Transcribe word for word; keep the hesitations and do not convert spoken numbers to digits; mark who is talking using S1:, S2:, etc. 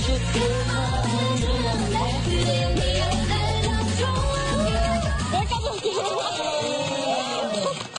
S1: 是什么？只能在乎你。